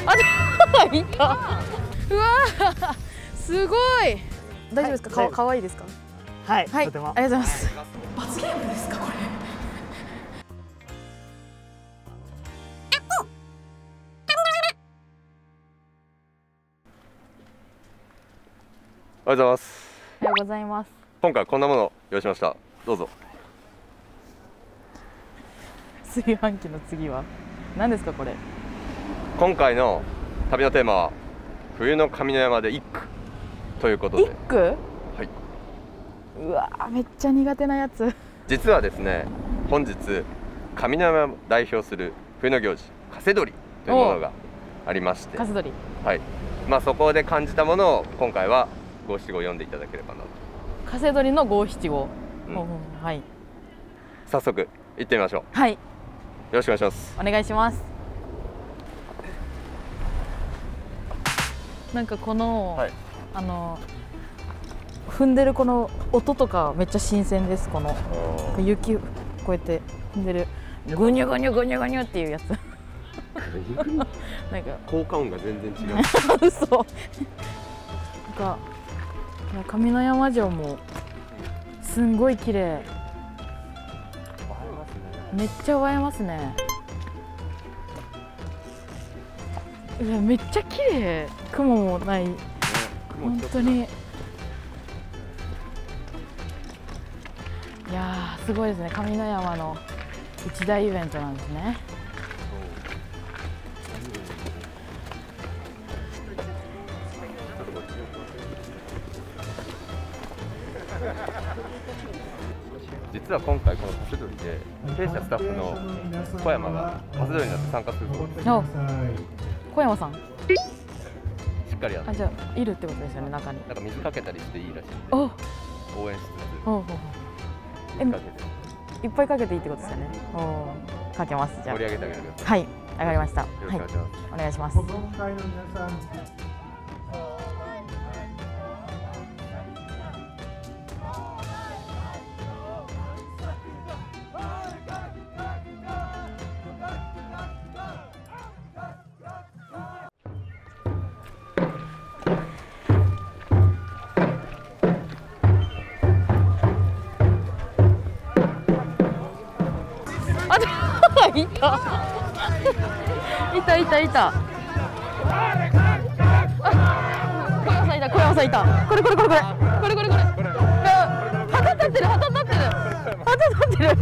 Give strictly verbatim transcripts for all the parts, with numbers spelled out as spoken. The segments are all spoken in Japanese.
あ、いた。うわー、すごい。大丈夫ですか？か、可愛いですか？ はい、 はい、 とても。 ありがとうございます。罰ゲームですか、これ。 おはようございます。 おはようございます。 今回こんなものを用意しました。どうぞ。 炊飯器の次は何ですか、これ。 今回の旅のテーマは冬の上の山で一句ということで。 一句？はい。うわー、めっちゃ苦手なやつ。 実はですね、本日上の山を代表する冬の行事、カセドリというものがありまして、 カセドリ。 はい。まあそこで感じたものを今回は五七五読んでいただければなと。 カセドリの五七五。 うん、 はい。 早速行ってみましょう。 はい。よろしくお願いします。 お願いします。なんかこの、はい、あの踏んでるこの音とかめっちゃ新鮮です。この雪こうやって踏んでるグニュグニュグニュグニュっていうやつ。なんか効果音が全然違う。 嘘。なんか上の山城もすんごい綺麗。めっちゃ映えますね。いや、めっちゃ綺麗。雲もない。ね、本当に。いやー、すごいですね。上の山の一大イベントなんですね。 実は今回このカセドリで弊社スタッフの小山がカセドリになって参加するそうです。 小山さん。しっかりやって。 あ、じゃあいるってことですよね、中に。 なんか水かけたりしていいらしいんで。 応援しつつ。 水かけて。いっぱいかけていいってことですよね。おお、かけます。じゃあ。 盛り上げてあげてください。 はい、わかりました。 よろしくお願いします。 お願いします。いたいたいたいた。あ、小山さんいた、小山さんいた。これこれこれこれこれこれこれ。旗立ってる、旗立ってる、旗立ってる。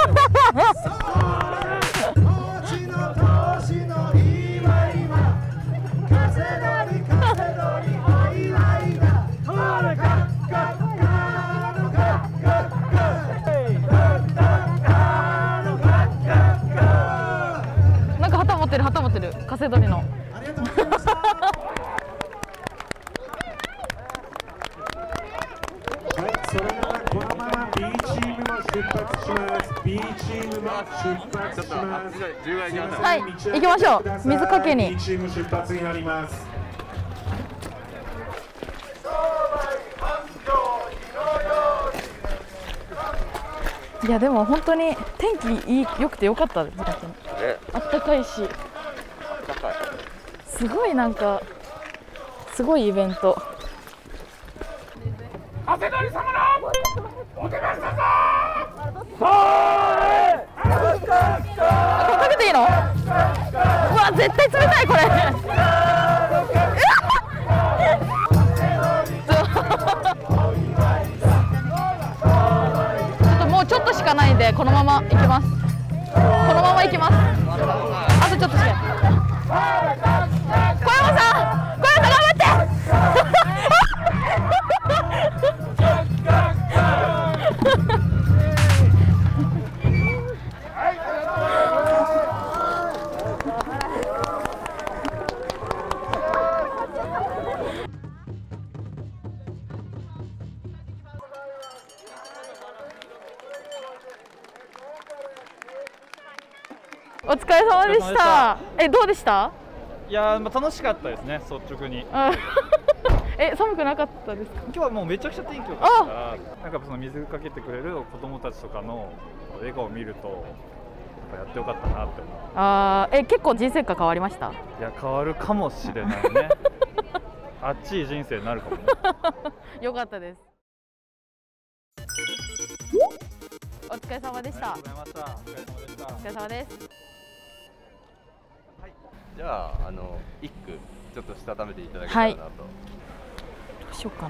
旗持ってる、カセドリの。 それではこのまま B チームも出発します。B チームも出発します。 はい、行きましょう。水かけに。 B チーム出発になります。 いや、でも本当に天気いい、良くて良かったです。あったかいし。すごいなんかすごいイベント。 カセドリ様のお手ましたぞ。 かけていいの？うわ、絶対冷たいこれ。ちょっともうちょっとしかないんでこのまま行きます。このまま行きます。あとちょっとしか。小山さん、小山さん頑張って。お疲れ様でした。え、どうでした？ いやー、まあ、楽しかったですね、率直に。 え、寒くなかったですか？ 今日はもうめちゃくちゃ天気良かったから、なんかその水かけてくれる子供たちとかの笑顔を見ると、 ぱやってよかったなって思う。 あーえ結構人生観変わりました？ いや変わるかもしれないね。あっちい人生になるかもね。 よかったです。お疲れ様でした。 ありがとうございました。お疲れ様でした。 お疲れ様です。 じゃああの一句ちょっとしたためていただけたらなと、はい、どうしようかな。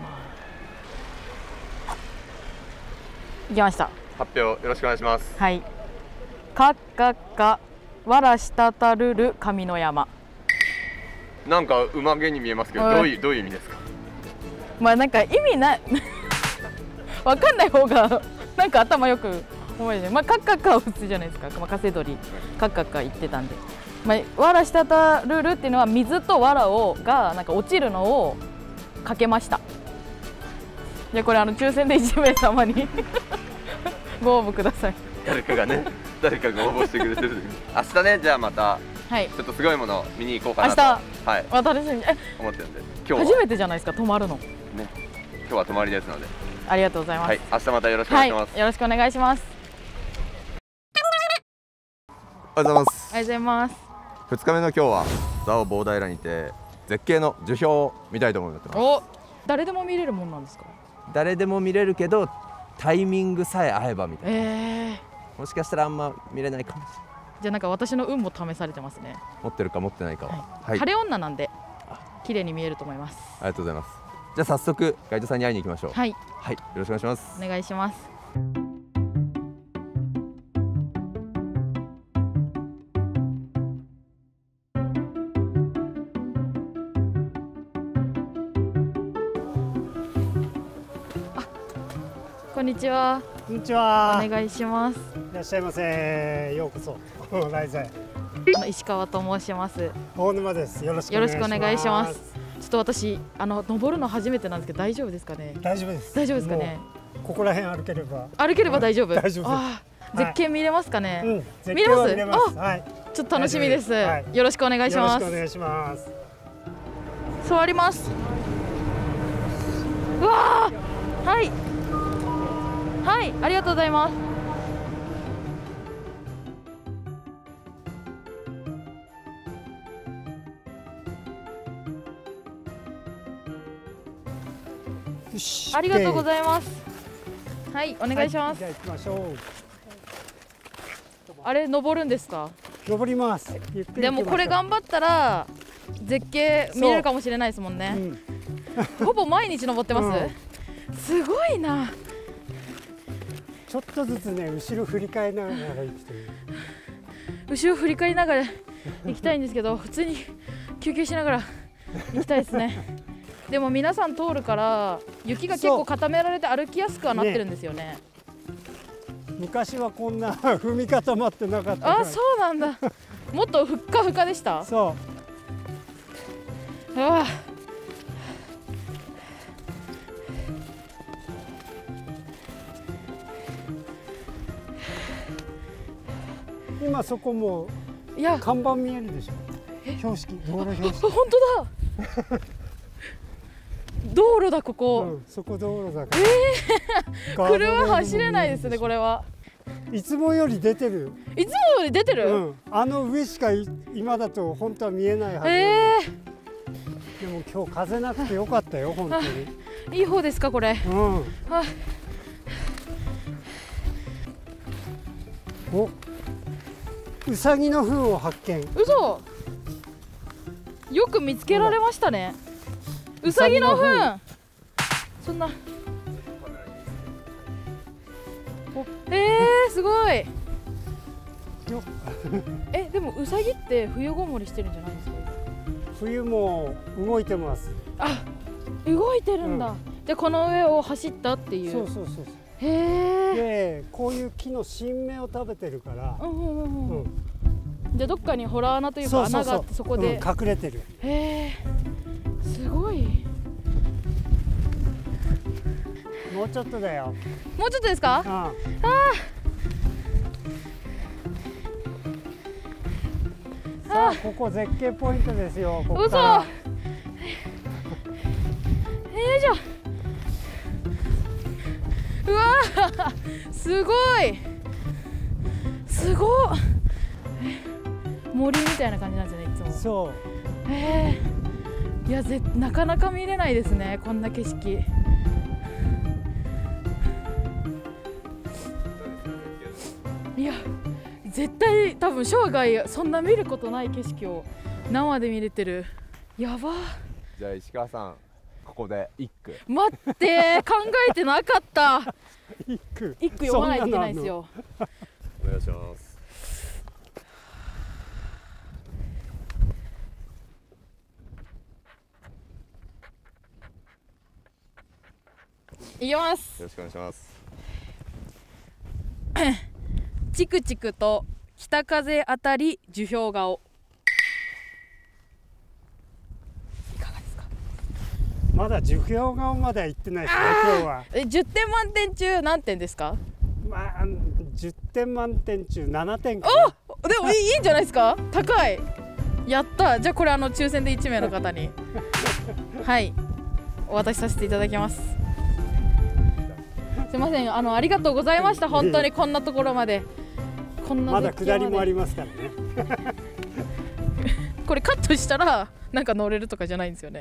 いきました。 発表よろしくお願いします。 はい。かっかっかわらしたたるる上の山。 なんかうまげに見えますけど、どういうどういう意味ですか？ まあなんか意味ないわかんない方がなんか頭よく思える。まあカッカッカは普通じゃないですか。まあカセドリカッカッカ言ってたんで。まあわらしたたるるっていうのは水とわらをがなんか落ちるのをかけました。じゃあこれあの抽選でいちめいさまにご応募ください。 誰かがね、誰かが応募してくれてる。明日ね、じゃあまた、はい、ちょっとすごいもの見に行こうかなと。明日、はい、私に思ってるんで、今日初めてじゃないですか、泊まるの。ね、 今日は泊まりですので。 ありがとうございます。はい、 明日またよろしくお願いします。 はい、よろしくお願いします。 おはようございます。 おはようございます。 ふつかめの今日は蔵王棒平にて絶景の樹氷を見たいと思います。 お、誰でも見れるもんなんですか？ 誰でも見れるけどタイミングさえ合えばみたいな。 えー、 もしかしたらあんま見れないかもしれない。 じゃあなんか私の運も試されてますね。 持ってるか持ってないかは、はいはい、 晴れ女なんで綺麗に見えると思います。 ありがとうございます。じゃあ早速ガイドさんに会いに行きましょう。 はい、 はい、よろしくお願いします。 お願いします。こんにちは。 こんにちは。 お願いします。 いらっしゃいませ。ようこそ。来在。 あの石川と申します。 大沼です。よろしくよろしくお願いします。ちょっと私あの登るの初めてなんですけど大丈夫ですかね。 大丈夫です。 大丈夫ですかね。 ここら辺歩ければ。 歩ければ大丈夫。 大丈夫です。 あ、絶景見れますかね。 うん、見れます。見れます。はい。 ちょっと楽しみです。よろしくお願いします。 よろしくお願いします。 座ります。うわー、はい。はい、ありがとうございます。 よし、 ありがとうございます。はい、お願いします。 はい、じゃあ行きましょう。 あれ登るんですか？ 登ります。ゆっくりでもこれ頑張ったら絶景見れるかもしれないですもんね。うん、ほぼ毎日登ってます。うん、すごいな。 ちょっとずつね、後ろ振り返りながら行くという。 後ろ振り返りながら行きたいんですけど、普通に休憩しながら行きたいですね。でも皆さん通るから雪が結構固められて歩きやすくはなってるんですよね。ね、 昔はこんな踏み固まってなかったから。 あ、そうなんだ。もっとふっかふかでした。 そう。 ああ。 今そこもいや看板見えるでしょ。標識、道路標識。 本当だ。道路だここ。 うん、そこ道路だから。 えー、車走れないですねこれは。 いつもより出てる。いつもより出てる。 うん、あの上しか今だと本当は見えないはず。 えー、でも今日風なくてよかったよ本当に。いい方ですかこれ。 うん。あお。ウサギの糞を発見。 嘘。よく見つけられましたね。ウサギの糞。そんな。えー、すごい。え、でもウサギって冬ごもりしてるんじゃないですか。 冬も動いてます。 あ、動いてるんだ。うん、でこの上を走ったっていう。 そうそうそうそう。 へえ。 でこういう木の新芽を食べてるから。 うんうんうんうん。じゃあどっかにホラー穴というか穴があってそこで隠れてる。 へえ。すごい。 もうちょっとだよ。 もうちょっとですか？うん、ああ。 さあここ絶景ポイントですよ。ここ嘘。よいしょ。うわー、すごい。すごい。 森みたいな感じなんですよね、いつも。 そう。 えー、いやぜなかなか見れないですね、こんな景色。いや絶対多分生涯そんな見ることない景色を生で見れてる。やば。 じゃあ石川さん、ここで一句。 待って考えてなかった。 一句一句読まないといけないですよ。 お願いします。 いきます。 よろしくお願いします。 チクチクと北風当たり樹氷顔。いかがですか。 まだ樹氷顔までは行ってないですね、今日は。 え、じゅってん満点中何点ですか。 まあ、じゅってん満点中ななてんかな。 お、でもいい、いいんじゃないですか。高い。やった。じゃあこれあの抽選でいち名の方にはいお渡しさせていただきます。すいません、あのありがとうございました。本当にこんなところまで。こんなまだ下りもありますからね。 これカットしたらなんか乗れるとかじゃないんですよね。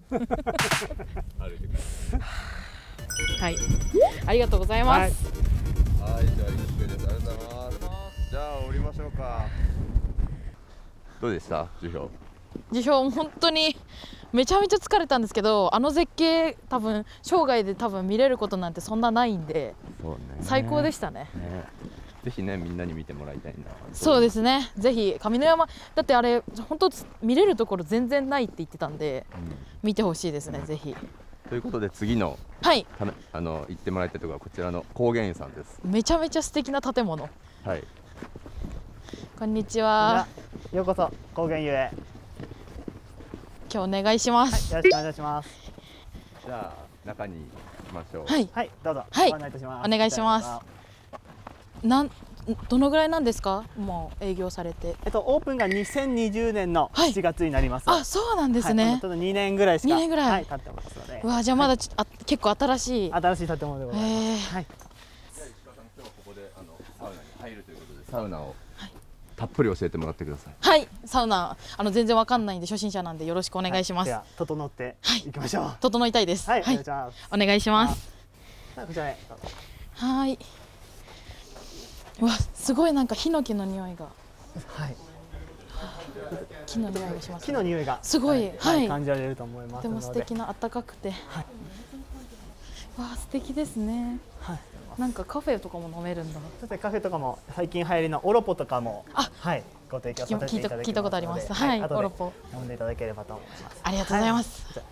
はい、ありがとうございます。 はい、はい、じゃあいいです。ありがとうございます。じゃあ降りましょうか。どうでした、樹氷。 樹氷本当にめちゃめちゃ疲れたんですけど、あの絶景多分生涯で多分見れることなんてそんなないんで、 そうね、 最高でしたね。 ね、ぜひねみんなに見てもらいたいな。 そうですね、ぜひ上野山だってあれ本当見れるところ全然ないって言ってたんで、うん、見てほしいですね、ぜひ。 ということで次の、 はい、 あの行ってもらいたいところはこちらの高原湯さんです。 めちゃめちゃ素敵な建物。 はい。 こんにちは。 ようこそ高原湯へ。 今日お願いします。 はい、よろしくお願いします。 じゃあ中に行きましょう。 はい、 はい、どうぞ。 はい、 ご案内いたします。 お願いします。なんどのぐらいなんですか、もう営業されて。 えっとオープンがにせんにじゅうねんのしちがつになります。 はい、あ、そうなんですね。 はい、ちょっとにねんぐらいしかにねんぐらい、 はい、経ってますので。 うわ、じゃあまだち、はい、あ結構新しい新しい建物でございます。 えー、 はい。 じゃあ石川さん、今日ここであのサウナに入るということで、サウナをたっぷり教えてもらってください。 はい、サウナあの全然わかんないんで初心者なんでよろしくお願いします。 はい、では整っていきましょう。はい、 整いたいです。 はい、 はい、 お願いします。 お願いします。 こちらへ。 はい。うわ、すごいなんかヒノキの匂いが。 はい。 木の匂いがします、ね。 木の匂いがすごい、はい、 はい、感じられると思いますので。 でも素敵な暖かくて。はい。わあ、素敵ですね。はい。なんかカフェとかも飲めるんだ。 そしてカフェとかも最近流行りのオロポとかも、あ、はい、ご提供させていただきますので、 聞いたことあります。はい、オロポ飲んでいただければと思います。 ありがとうございます。はい、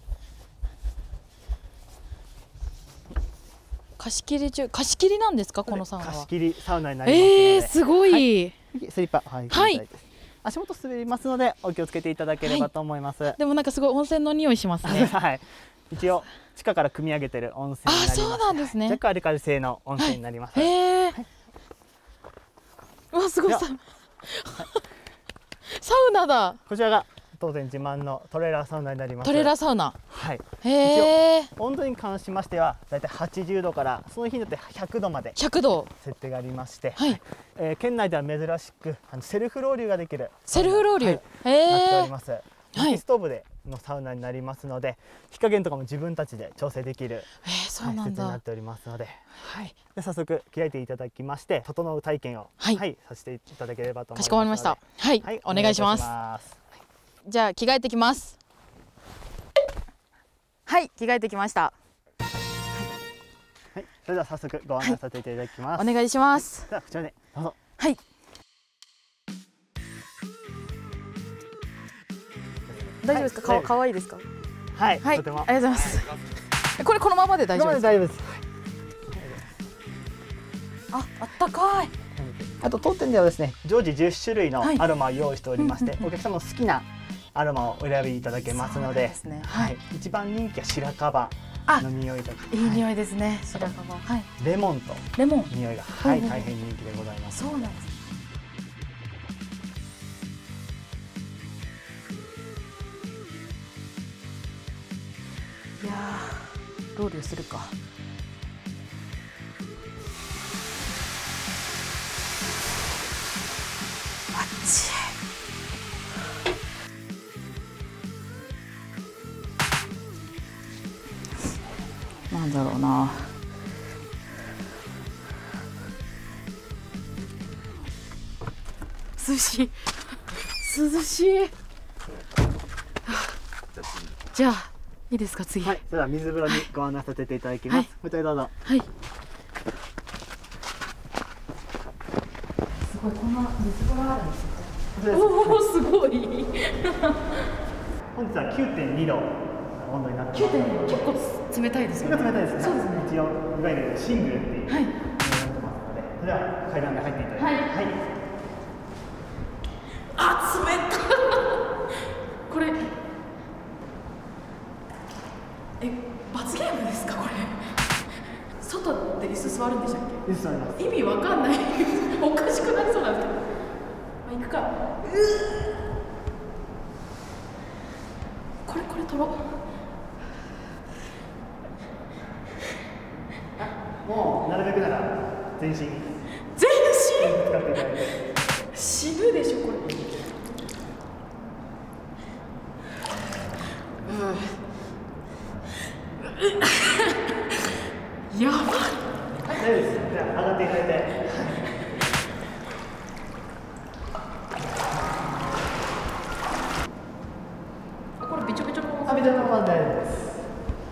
貸し切り中、貸し切りなんですか、このサウナは。 貸し切りサウナになりますので。 ええー、すごい。はい、 スリッパ履いていただいて、はい、足元滑りますのでお気をつけていただければと思います。はい、 でもなんかすごい温泉の匂いしますね。 はい。一応地下から汲み上げてる温泉になります。 あ、そうなんですね。 若干アルカリ性の温泉になります。 はい、へえ。はい、うわ、すごいサウナ。サウナだ。 こちらが当然自慢のトレーラーサウナになります。 トレーラーサウナ。 はい。 へえ。 温度に関しましてはだいたいはちじゅうどからその日によってひゃくどまで。 ひゃくど。 設定がありまして。 はい。 えー、県内では珍しくあのセルフロウリュができる。 セルフロウリュ。 はい、 へえ。 なっております。薪ストーブでのサウナになりますので、火加減とかも自分たちで調整できる施設になっておりますので、はい、で早速着替えていただきまして整う体験を、はいはい、させていただければと思いますので。 かしこまりました。はい、はい、お願いします。 はい、 じゃあ着替えてきます。はい、着替えてきました。はい、 はい、それでは早速ご案内させていただきます。 はい、お願いします。 ではこちらでどうぞ。 はい。大丈夫ですか、はい、かわいいですか。 はい、 はい、 とてもありがとうございます。これこのままで大丈夫ですか。 大丈夫です。 あ、あったかい。 あと当店ではですね、常時じゅっしゅるいのアロマを用意しておりまして、お客様の好きなアロマをお選びいただけますので、ですね、はい、一番人気は白樺の匂いとか、 いい匂いですね。白樺、はい、 レモンとレモン匂いが、はい、大変人気でございます。 そうなんです。いやー、ロウリュするか。あっち。 なんだろうな。涼しい涼しい。じゃあいいですか、次。 はい、それでは水風呂にご案内させていただきます。はい、こちらどうぞ。 はい。すごい、こんな水風呂あるんですね。おお、すごい。 本日は きゅうてんにど温度になってます。きゅうてんにど、結構冷たいですよね。 結構冷たいですね。そうですね。一応いわゆるシングルっていう。 はい。 になってますので、それでは階段で入っていただいて。 はい。はい。あ、冷たい。これ。え、罰ゲームですかこれ。外で椅子座るんでしたっけ？ 椅子座ります。 意味わかんない。おかしくなりそうなんですけど。まあ、行くか。うこれこれ取ろう。 もうなるべくなら全身。全身？ 使っていただいて。 死ぬでしょこれ。やばい。 大丈夫です。じゃあ上がっていただいて。 これびちょびちょの。 あ、びちょびちょの大丈夫です。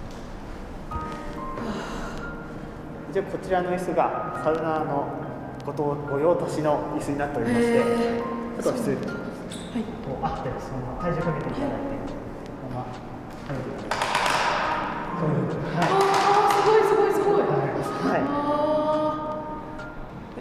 一応こちらの椅子がサウナーのごと御用達の椅子になっておりまして、ちょっと失礼いたします。はい。こうあってそのまま体重かけていただいて、このまま食べていただいて。 ああ、すごいすごいすごい。 はい。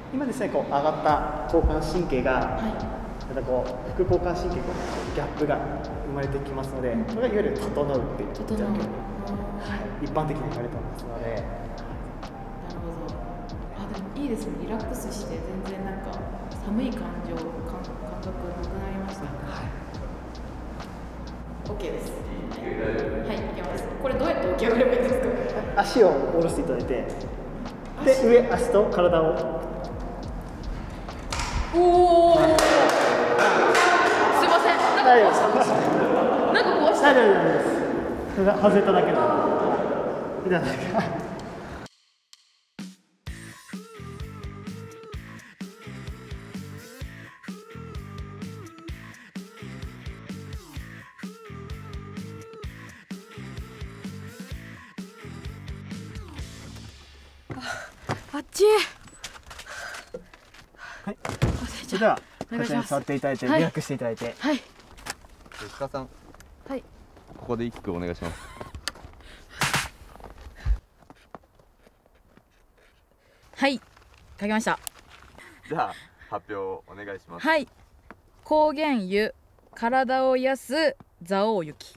今ですね、こう上がった交感神経が、またこう副交感神経のギャップが生まれてきますので、これがいわゆる整うっていう状況に、はい、一般的に言われてますので。なるほど。あ、でもいいですね。リラックスして全然なんか寒い感情感感覚なくなりましたね。はい。オッケーです。はい、いきます。これどうやって起き上がればいいですか？ 足を下ろしていただいて、で上足と体を。 おお。すいません。 大丈夫です。 なんか壊した。 大丈夫です。それが外れただけなので。いただきます。 あっち。 はい。それではこちらに座っていただいて、リラックスしていただいて。 はい。 吉川さん。 はい。 ここで一句お願いします。 はい。書きました。 じゃあ発表お願いします。 はい。高原湯、体を癒す蔵王雪。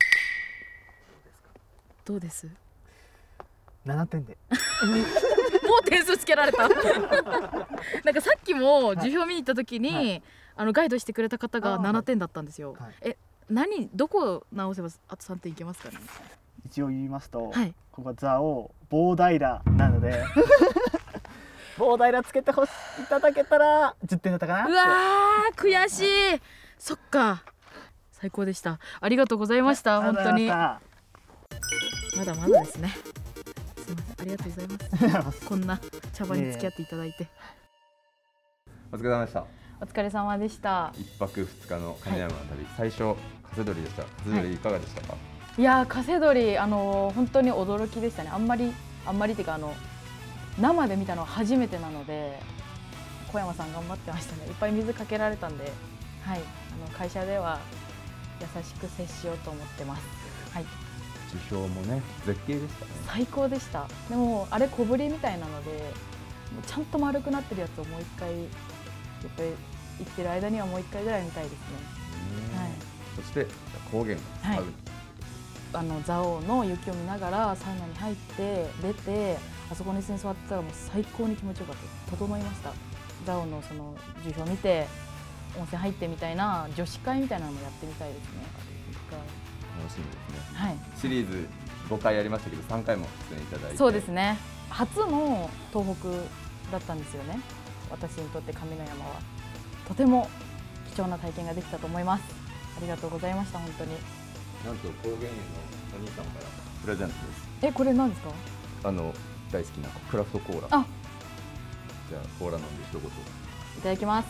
どうです？ ななてんで。 もう点数つけられた。なんかさっきも辞表見に行った時に、はい、あのガイドしてくれた方がななてんだったんですよ。はい、え、何どこ直せばあとさんてんいけますかね？ 一応言いますと、 はい、 ここは蔵王棒平なので棒平つけてほしいただけたらじゅってんだったかな。 うわー悔しい。そっか、最高でした。ありがとうございました。本当にまだまだですね。すみません、ありがとうございます。こんな茶番に付き合っていただいて。 お疲れ様でした。 お疲れ様でした。 一泊二日の金山の旅、はい、最初カセドリでした。カセドリいかがでしたか？はい、 いやー、カセドリあのー、本当に驚きでしたね。あんまりあんまりっていうかあの生で見たのは初めてなので、小山さん頑張ってましたね。いっぱい水かけられたんで、はい、あの会社では優しく接しようと思ってます。はい。 受賞もね、絶景でしたね。 最高でした。でもあれ小ぶりみたいなので、ちゃんと丸くなってるやつをもう一回やっぱり行ってる間にはもう一回ぐらい見たいですね。はい。 そして高原サウナ、はい、 あの蔵王の雪を見ながらサウナに入って出て、あそこの椅子に座ってたらもう最高に気持ちよかった。整いました。蔵王のその樹氷見て温泉入ってみたいな女子会みたいなのもやってみたいですね。 楽しみですね。 はい。 シリーズごかいやりましたけどさんかいも出演いただいて。 そうですね。初の東北だったんですよね。私にとって上の山はとても貴重な体験ができたと思います。ありがとうございました。本当に。 なんと高原へのお兄さんからプレゼントです。 え、これ何ですか？ あの大好きなクラフトコーラ。あ、じゃあコーラ飲んで一言。いただきます。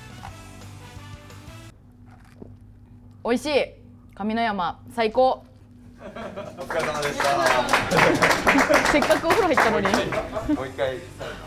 美味しい。上野山最高。 お疲れ様でした。 せっかくお風呂入ったのに。 もう一回。